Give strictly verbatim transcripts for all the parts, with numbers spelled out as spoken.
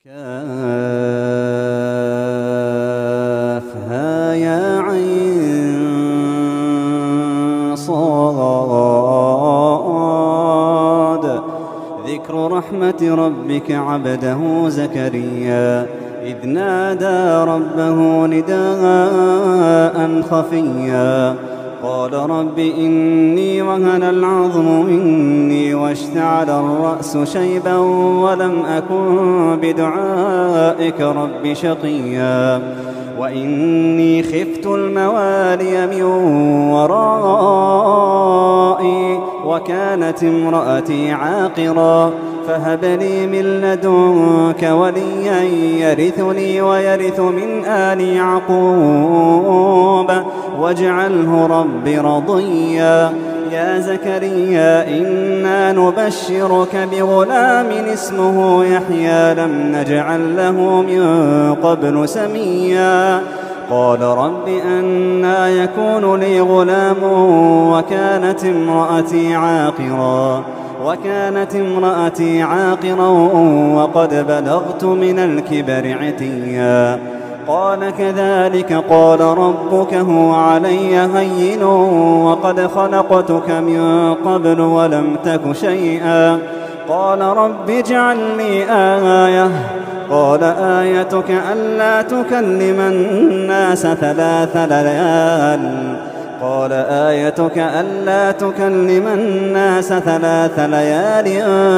كافها يا عين صاد. ذكر رحمة ربك عبده زكريا إذ نادى ربه نداء خفيا قال رب إني وهن العظم مني واشتعل الرأس شيبا ولم أكن بدعائك رب شقيا وإني خفت الموالي من ورائي وكانت امرأتي عاقرا فهب لي من لدنك وليا يرثني ويرث من آل يعقوب واجعله رب رضيا. يا زكريا إنا نبشرك بغلام اسمه يحيى لم نجعل له من قبل سميا قال رب أنى يكون لي غلام وكانت امرأتي عاقرا وكانت امرأتي عاقرا وقد بلغت من الكبر عتيا قال كذلك قال ربك هو علي هين وقد خلقتك من قبل ولم تك شيئا قال رب اجعل لي آية قال آيتك ألا تكلم الناس ثلاث ليال قال آيتك ألا تكلم الناس ثلاث ليال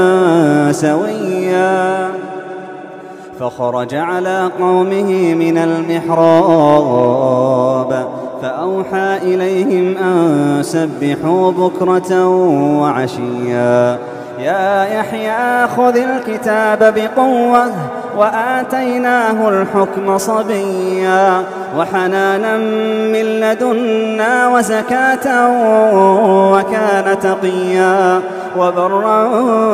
سويا فخرج على قومه من المحراب فأوحى إليهم أن سبحوا بكرة وعشيا يا يحيى خذ الكتاب بقوة وآتيناه الحكم صبيا وحنانا من لدنا وزكاة وكان تقيا وبرا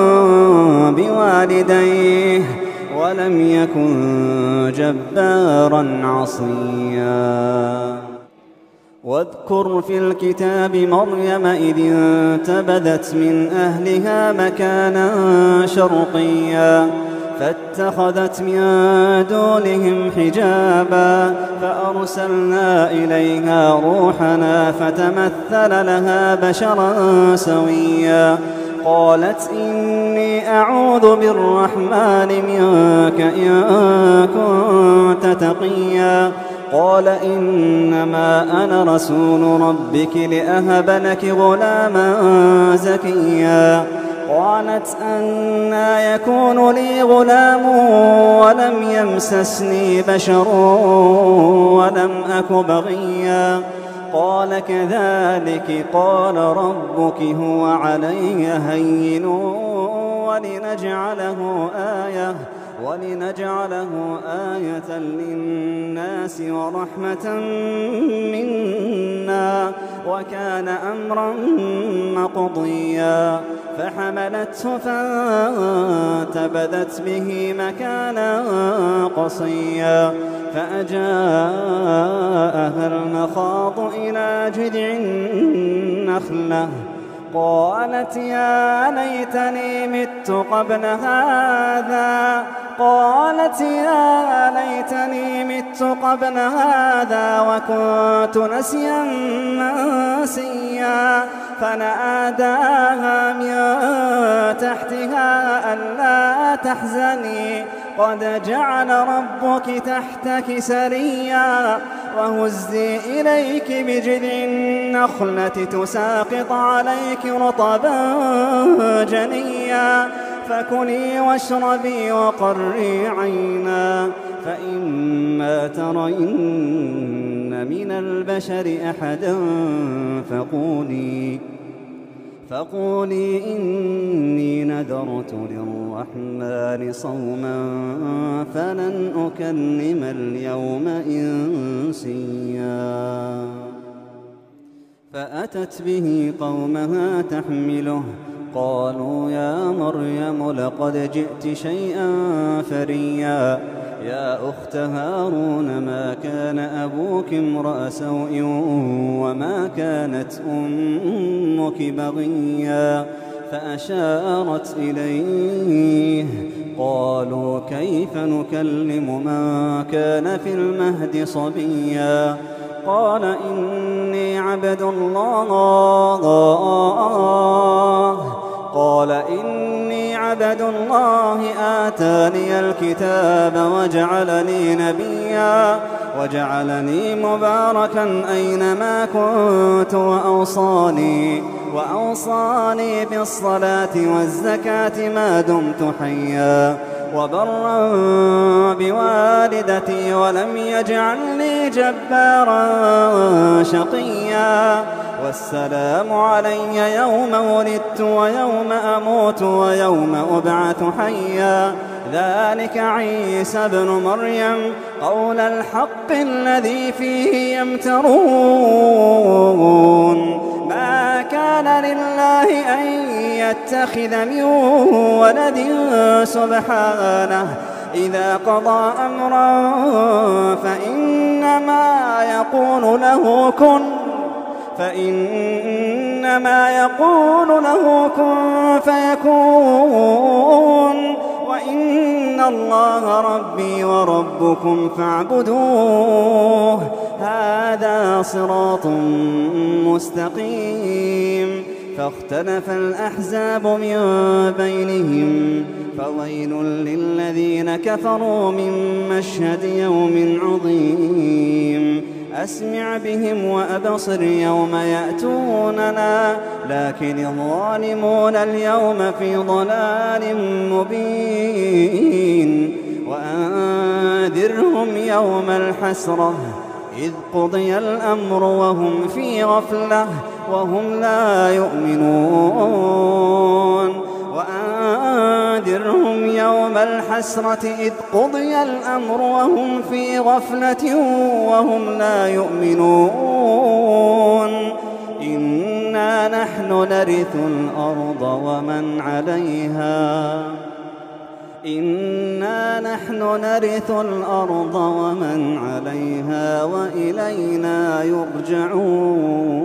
بوالديه ولم يكن جبارا عصيا. واذكر في الكتاب مريم إذ انتبذت من أهلها مكانا شرقيا فاتخذت من دونهم حجابا فأرسلنا إليها روحنا فتمثل لها بشرا سويا قالت إني أعوذ بالرحمن منك إن كنت تقيا قال إنما أنا رسول ربك لأهب لك غلاما زكيا قالت أنى يكون لي غلام ولم يمسسني بشر ولم أك بغيا قال كذلك قال ربك هو علي هين ولنجعله آية ولنجعله آية للناس ورحمة منا وكان أمرا مقضيا فحملته فانتبذت به مكانا قصيا فأجاءها المخاض إلى جذع النخلة قالت يا ليتني مت قبل هذا قالت يا ليتني مت قبل هذا وكنت نسيا منسيا فناداها من تحتها ألا تحزني قد جعل ربك تحتك سريا وهزي إليك بجذع النخلة تساقط عليك رطبا جنيا فكلي واشربي وقري عينا فإما ترين من البشر أحدا فقولي فقولي إني نذرت للرحمن صوما فلن أكلم اليوم إنسيا فأتت به قومها تحمله قالوا يا مريم لقد جئت شيئا فريا يا أخت هارون ما كان أبوك امرأ سوء وما كانت أمك بغيا فأشارت إليه. قالوا كيف نكلم من كان في المهد صبيا قال إني عبد الله قال إني عبد الله آتاني الكتاب وجعلني نبيا وجعلني مباركا أينما كنت وأوصاني وأوصاني بالصلاة والزكاة ما دمت حيا وبرا بوالدتي ولم يجعلني جبارا شقيا والسلام علي يوم ولدت ويوم أموت ويوم أبعث حيا ذلك عيسى ابن مريم قول الحق الذي فيه يمترون ما كان لله أن يتخذ من ولد سبحانه إذا قضى أمرا فإنما يقول له كن فإنما يقول له كن فيكون وإن الله ربي وربكم فاعبدوه هذا صراط مستقيم. فاختلف الأحزاب من بينهم فويل للذين كفروا من مشهد يوم عظيم. أسمع بهم وأبصر يوم يأتوننا لكن الظالمون اليوم في ضلال مبين. وأنذرهم يوم الحسرة إذ قضي الأمر وهم في غفلة وهم لا يؤمنون. وأنذرهم يوم الحسرة إذ قضي الأمر وهم في غفلة وهم لا يؤمنون. إنا نحن نرث الأرض ومن عليها إنا نحن نرث الأرض ومن عليها وإلينا يرجعون.